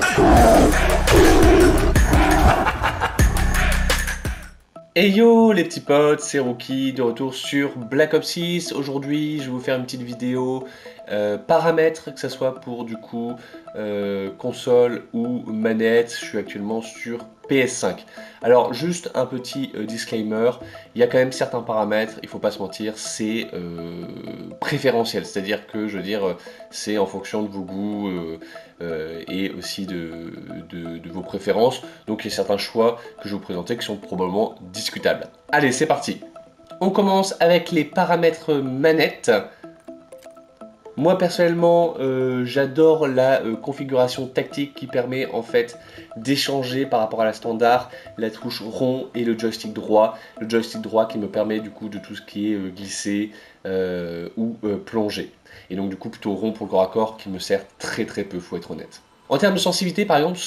Hey yo les petits potes, c'est Rookie de retour sur Black Ops 6. Aujourd'hui je vais vous faire une petite vidéo paramètres, que ce soit pour du coup console ou manette. Je suis actuellement sur PS5. Alors juste un petit disclaimer, il y a quand même certains paramètres, il faut pas se mentir, c'est préférentiel. C'est-à-dire que je veux dire c'est en fonction de vos goûts et aussi de vos préférences. Donc il y a certains choix que je vais vous présenter qui sont probablement discutables. Allez, c'est parti. On commence avec les paramètres manette. Moi personnellement, j'adore la configuration tactique qui permet en fait d'échanger par rapport à la standard la touche rond et le joystick droit. Le joystick droit qui me permet du coup de tout ce qui est glisser ou plonger. Et donc du coup plutôt rond pour le corps à corps qui me sert très peu, faut être honnête. En termes de sensibilité par exemple,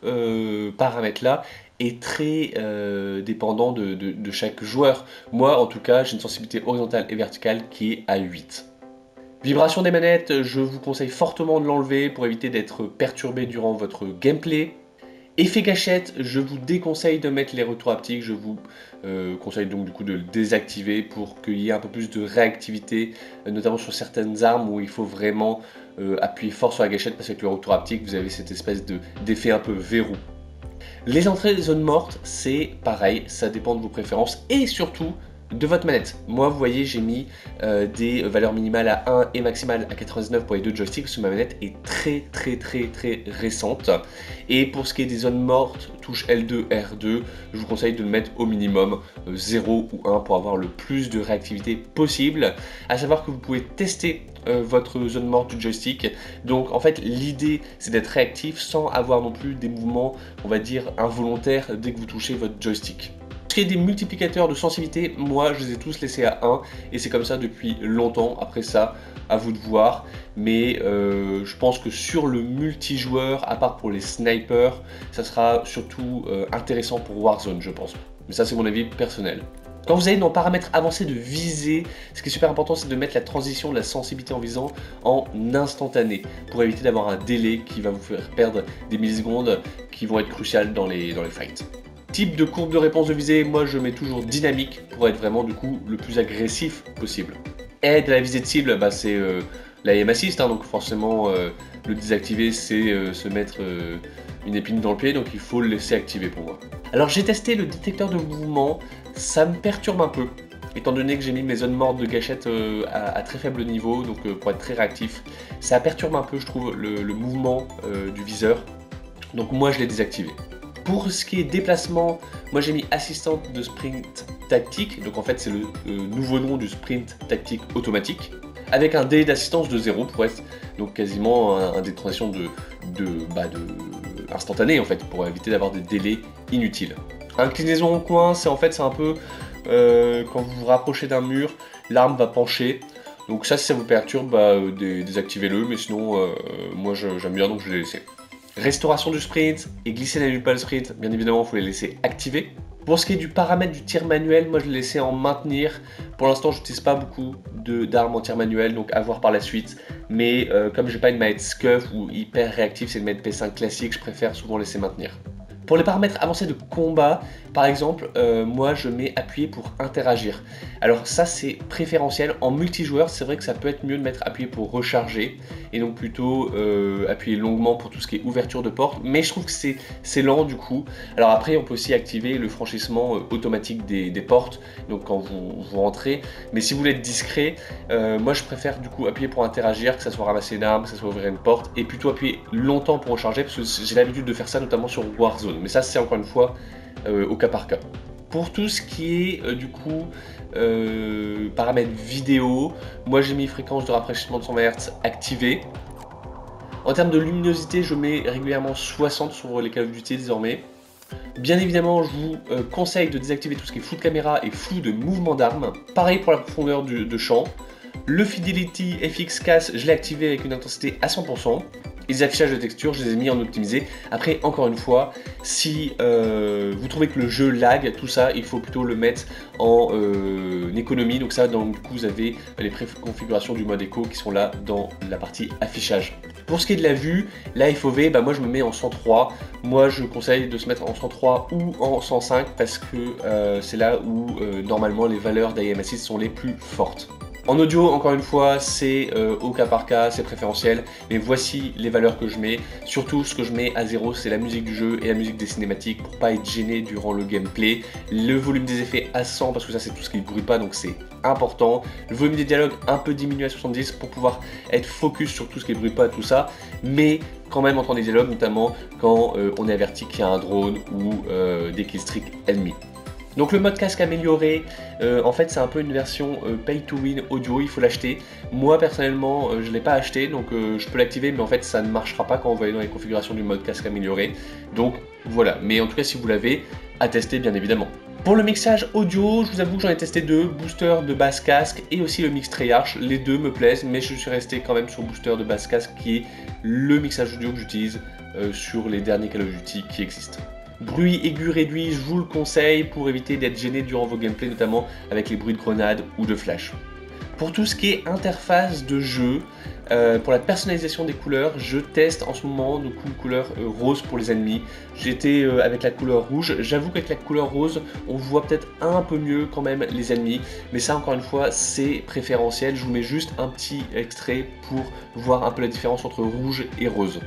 ce paramètre là est très dépendant de chaque joueur. Moi en tout cas j'ai une sensibilité horizontale et verticale qui est à 8. Vibration des manettes, je vous conseille fortement de l'enlever pour éviter d'être perturbé durant votre gameplay. Effet gâchette, je vous déconseille de mettre les retours haptiques, je vous conseille donc du coup de le désactiver pour qu'il y ait un peu plus de réactivité, notamment sur certaines armes où il faut vraiment appuyer fort sur la gâchette parce qu'avec le retour haptique vous avez cette espèce d'effet un peu verrou. Les entrées des zones mortes, c'est pareil, ça dépend de vos préférences et surtout de votre manette. Moi, vous voyez, j'ai mis des valeurs minimales à 1 et maximales à 99 pour les deux joysticks parce que ma manette est très récente. Et pour ce qui est des zones mortes, touche L2, R2, je vous conseille de le mettre au minimum 0 ou 1 pour avoir le plus de réactivité possible. À savoir que vous pouvez tester votre zone morte du joystick. Donc en fait, l'idée, c'est d'être réactif sans avoir non plus des mouvements, on va dire, involontaires dès que vous touchez votre joystick. Des multiplicateurs de sensibilité, moi je les ai tous laissés à 1 et c'est comme ça depuis longtemps. Après ça, à vous de voir, mais je pense que sur le multijoueur, à part pour les snipers, ça sera surtout intéressant pour Warzone, je pense. Mais ça c'est mon avis personnel. Quand vous allez dans paramètres avancés de visée, ce qui est super important, c'est de mettre la transition de la sensibilité en visant en instantané pour éviter d'avoir un délai qui va vous faire perdre des millisecondes qui vont être cruciales dans les fights. Type de courbe de réponse de visée, moi je mets toujours dynamique pour être vraiment du coup le plus agressif possible. Aide à la visée de cible, bah, c'est la aim assist, hein, donc forcément le désactiver c'est se mettre une épine dans le pied, donc il faut le laisser activer pour moi. Alors j'ai testé le détecteur de mouvement, ça me perturbe un peu, étant donné que j'ai mis mes zones mortes de gâchette à très faible niveau, donc pour être très réactif, ça perturbe un peu je trouve le mouvement du viseur, donc moi je l'ai désactivé. Pour ce qui est déplacement, moi j'ai mis assistante de sprint tactique, donc en fait c'est le nouveau nom du sprint tactique automatique, avec un délai d'assistance de 0 pour être donc quasiment un délai de transition instantané en fait, pour éviter d'avoir des délais inutiles. Inclinaison au coin, c'est un peu quand vous vous rapprochez d'un mur, l'arme va pencher. Donc ça si ça vous perturbe, désactivez-le, mais sinon moi j'aime bien donc je l'ai laissé. Restauration du sprint et glisser n'annule pas le sprint, bien évidemment il faut les laisser activer. Pour ce qui est du paramètre du tir manuel, moi je l'ai laissé en maintenir. Pour l'instant je n'utilise pas beaucoup d'armes en tir manuel, donc à voir par la suite. Mais comme j'ai pas une manette SCUF ou hyper réactive, c'est une manette P5 classique, je préfère souvent laisser maintenir. Pour les paramètres avancés de combat, par exemple, moi je mets appuyer pour interagir. Alors ça c'est préférentiel. En multijoueur, c'est vrai que ça peut être mieux de mettre appuyer pour recharger et donc plutôt appuyer longuement pour tout ce qui est ouverture de porte. Mais je trouve que c'est lent du coup. Alors après, on peut aussi activer le franchissement automatique des portes, donc quand vous rentrez. Mais si vous voulez être discret, moi je préfère du coup appuyer pour interagir, que ça soit ramasser une arme, que ça soit ouvrir une porte, et plutôt appuyer longtemps pour recharger, parce que j'ai l'habitude de faire ça notamment sur Warzone. Mais ça c'est encore une fois au cas par cas. Pour tout ce qui est du coup paramètres vidéo, moi j'ai mis fréquence de rafraîchissement de 120 Hz activée. En termes de luminosité, je mets régulièrement 60 sur les Call of Duty désormais. Bien évidemment, je vous conseille de désactiver tout ce qui est flou de caméra et flou de mouvement d'arme. Pareil pour la profondeur de champ. Le Fidelity FX Casse, je l'ai activé avec une intensité à 100%. Et les affichages de textures, je les ai mis en optimisé. Après, encore une fois, si vous trouvez que le jeu lag, tout ça, il faut plutôt le mettre en économie. Donc ça, du coup, vous avez les préconfigurations du mode écho qui sont là dans la partie affichage. Pour ce qui est de la vue, la FOV, bah moi je me mets en 103. Moi je conseille de se mettre en 103 ou en 105 parce que c'est là où normalement les valeurs d'IM Assist sont les plus fortes. En audio, encore une fois, c'est au cas par cas, c'est préférentiel, mais voici les valeurs que je mets. Surtout, ce que je mets à 0, c'est la musique du jeu et la musique des cinématiques pour pas être gêné durant le gameplay. Le volume des effets à 100, parce que ça c'est tout ce qui ne bruit pas, donc c'est important. Le volume des dialogues un peu diminué à 70 pour pouvoir être focus sur tout ce qui ne bruit pas, tout ça, mais quand même entendre des dialogues, notamment quand on est averti qu'il y a un drone ou des killstreaks ennemis. Donc le mode casque amélioré, en fait c'est un peu une version pay to win audio, il faut l'acheter. Moi personnellement je ne l'ai pas acheté, donc je peux l'activer, mais en fait ça ne marchera pas quand vous allez dans les configurations du mode casque amélioré. Donc voilà, mais en tout cas si vous l'avez, à tester bien évidemment. Pour le mixage audio, je vous avoue que j'en ai testé deux, booster de basse casque et aussi le mix Treyarch. Les deux me plaisent, mais je suis resté quand même sur booster de basse casque qui est le mixage audio que j'utilise sur les derniers Call of Duty qui existent. Bruit aigu réduit, je vous le conseille pour éviter d'être gêné durant vos gameplays, notamment avec les bruits de grenades ou de flash. Pour tout ce qui est interface de jeu, pour la personnalisation des couleurs, je teste en ce moment du coup une couleur rose pour les ennemis. J'étais avec la couleur rouge, j'avoue qu'avec la couleur rose, on voit peut-être un peu mieux quand même les ennemis, mais ça encore une fois c'est préférentiel, je vous mets juste un petit extrait pour voir un peu la différence entre rouge et rose.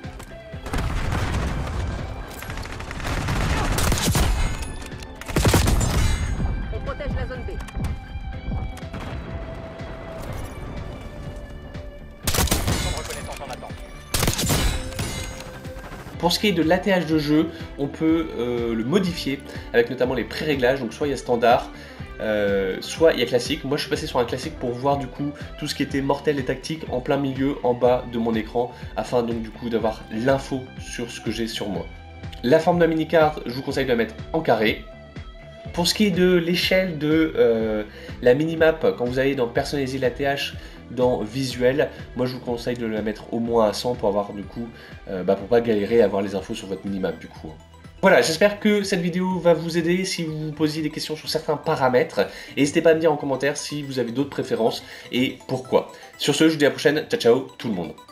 Pour ce qui est de l'ATH de jeu, on peut le modifier avec notamment les pré-réglages, donc soit il y a standard, soit il y a classique. Moi je suis passé sur un classique pour voir du coup tout ce qui était mortel et tactique en plein milieu, en bas de mon écran, afin donc du coup d'avoir l'info sur ce que j'ai sur moi. La forme d'un mini-carte, je vous conseille de la mettre en carré. Pour ce qui est de l'échelle de la minimap, quand vous allez dans personnaliser l'ATH dans visuel, moi je vous conseille de la mettre au moins à 100 pour avoir du coup, pour pas galérer à avoir les infos sur votre minimap du coup. Voilà, j'espère que cette vidéo va vous aider si vous vous posiez des questions sur certains paramètres. N'hésitez pas à me dire en commentaire si vous avez d'autres préférences et pourquoi. Sur ce, je vous dis à la prochaine, ciao ciao tout le monde.